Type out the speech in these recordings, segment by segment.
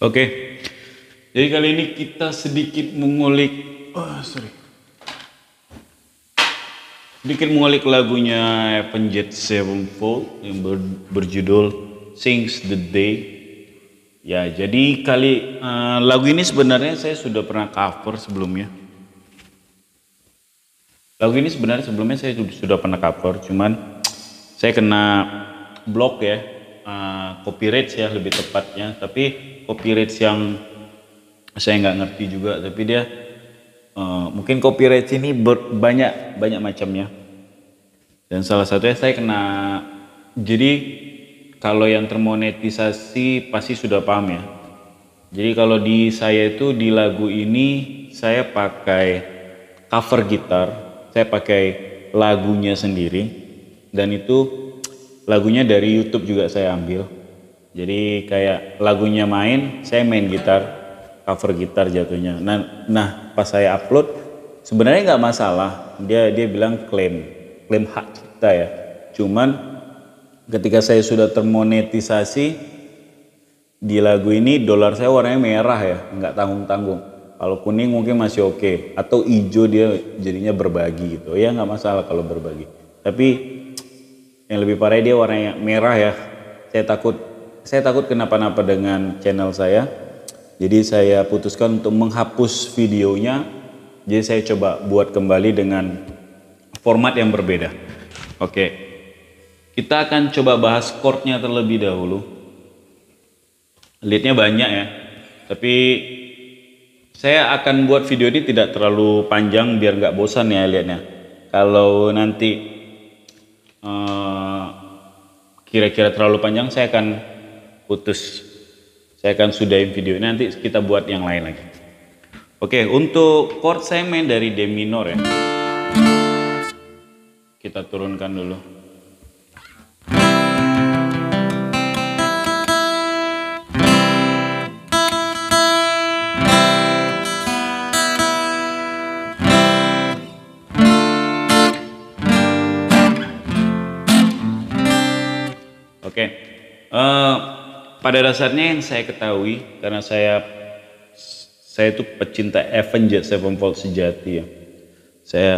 Oke, jadi kali ini kita sedikit mengulik, sedikit mengulik lagunya Avenged Sevenfold yang berjudul Since the Day. Ya, jadi lagu ini sebenarnya saya sudah pernah cover sebelumnya. Lagu ini sebenarnya sebelumnya saya sudah pernah cover, cuman saya kena blok ya, copyright ya lebih tepatnya. Tapi copyright yang saya nggak ngerti juga, tapi dia mungkin copyright ini banyak macamnya. Dan salah satunya saya kena, jadi kalau yang termonetisasi pasti sudah paham ya. Jadi kalau di saya itu di lagu ini saya pakai cover gitar, saya pakai lagunya sendiri, dan itu lagunya dari YouTube juga saya ambil. Jadi kayak lagunya main, saya main gitar, cover gitar jatuhnya. Nah pas saya upload sebenarnya nggak masalah, dia bilang klaim hak cipta ya. Cuman ketika saya sudah termonetisasi di lagu ini, dolar saya warnanya merah ya, nggak tanggung-tanggung. Kalau kuning mungkin masih oke, atau hijau dia jadinya berbagi gitu. Ya nggak masalah kalau berbagi. Tapi yang lebih parah dia warnanya merah ya. Saya takut kenapa-napa dengan channel saya. Jadi saya putuskan untuk menghapus videonya. Jadi saya coba buat kembali dengan format yang berbeda. Oke. Kita akan coba bahas chordnya terlebih dahulu. Leadnya banyak ya. Tapi saya akan buat video ini tidak terlalu panjang biar nggak bosan ya lihatnya. Kalau nanti kira-kira terlalu panjang saya akan putus. Saya akan sudahin video ini, nanti kita buat yang lain lagi. Oke, untuk chord saya main dari D minor ya. Kita turunkan dulu. Oke, pada dasarnya yang saya ketahui, karena saya itu pecinta Avenged Sevenfold sejati ya. Saya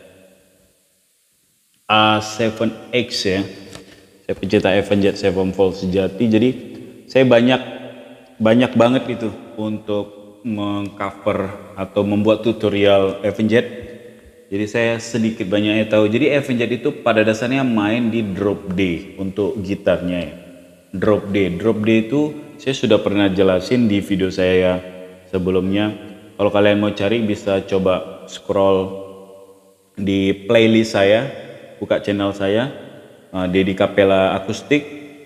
A7X ya. Saya pecinta Avenged Sevenfold sejati. Jadi saya banyak banget itu untuk mengcover atau membuat tutorial Avenged. Jadi saya sedikit banyaknya tahu. Jadi Avenged itu pada dasarnya main di drop D untuk gitarnya ya. Drop D itu saya sudah pernah jelasin di video saya sebelumnya. Kalau kalian mau cari bisa coba scroll di playlist saya, buka channel saya, Dedi Capella Akustik,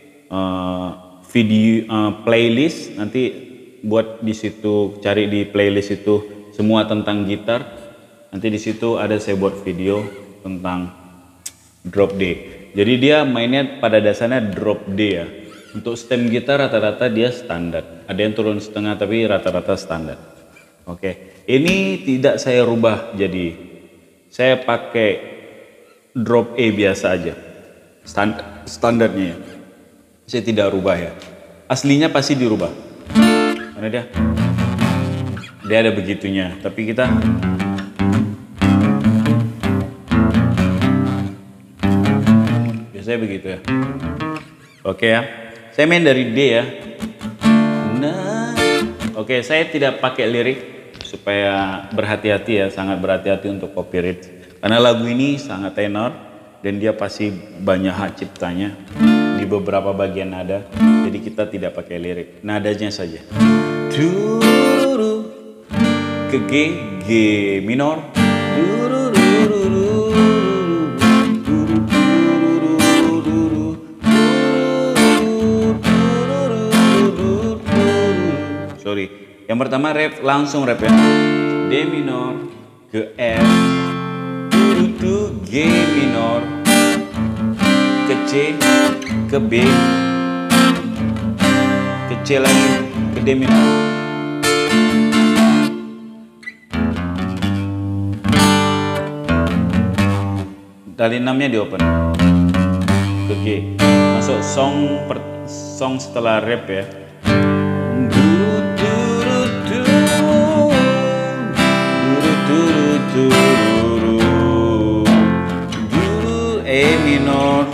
video playlist, nanti buat di situ, cari di playlist itu semua tentang gitar. Nanti di situ ada saya buat video tentang drop D. Jadi dia mainnya pada dasarnya drop D ya. Untuk stem gitar rata-rata dia standar. Ada yang turun setengah tapi rata-rata standar. Oke. Ini tidak saya rubah, jadi saya pakai drop E biasa aja. Standarnya ya. Saya tidak rubah ya. Aslinya pasti dirubah. Karena dia ada begitunya. Tapi kita biasanya begitu ya. Oke ya. Saya main dari D ya. Nah, oke, saya tidak pakai lirik supaya berhati-hati ya, sangat berhati-hati untuk copyright. Karena lagu ini sangat tenor dan dia pasti banyak hak ciptanya di beberapa bagian nada. Jadi kita tidak pakai lirik, nadanya saja. Duru ke G minor. Sorry, yang pertama langsung rap ya. D minor ke F, to G minor, ke C, ke B, ke C lagi, ke D minor. Tali 6-nya di open ke G, masuk song setelah rap ya. tururu, E minor.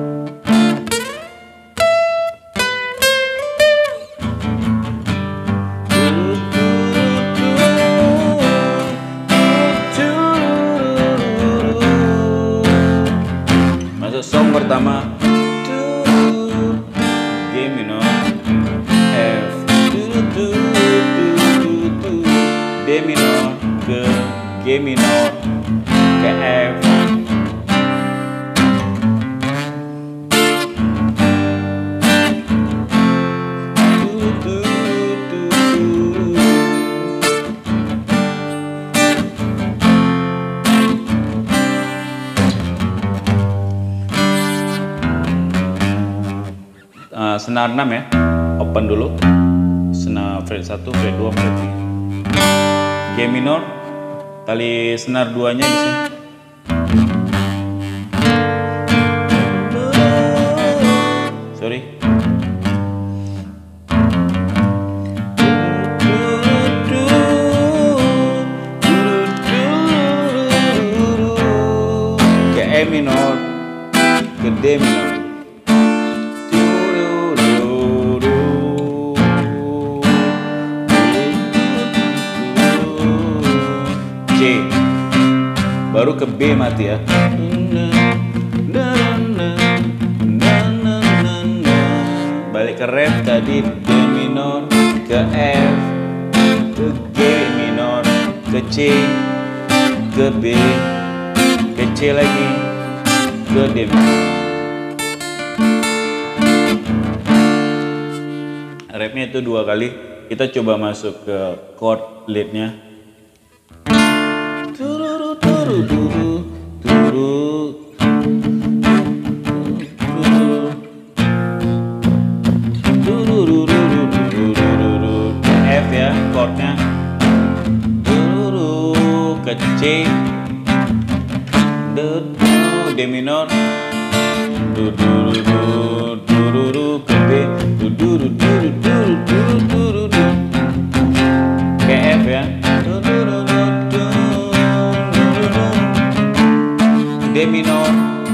Masuk song pertama, G minor, F, D minor ke G minor ke F. Senar 6 ya, open dulu, senar fret 1, fret 2, fret 3, G minor, tali senar 2 nya di sini, sorry, ke E minor, ke D minor, baru ke B mati ya. Balik ke ref tadi, D minor ke F, ke G minor, ke C, ke B, ke C lagi, ke D minor. Refnya itu 2 kali. Kita coba masuk ke chord leadnya. F ya chordnya, ke C, D minor, ke B, ke F ya, D minor,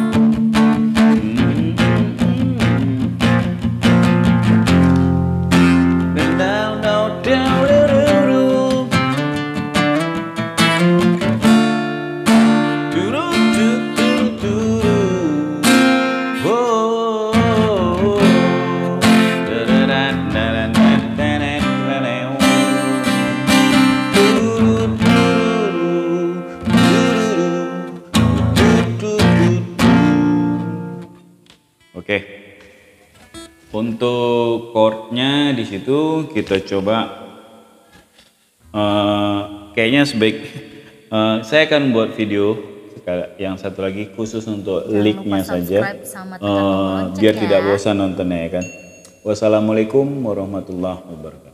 Oke, untuk chordnya di situ kita coba, kayaknya saya akan buat video yang satu lagi khusus untuk linknya saja, biar tidak bosan nontonnya ya kan. Wassalamualaikum warahmatullahi wabarakatuh.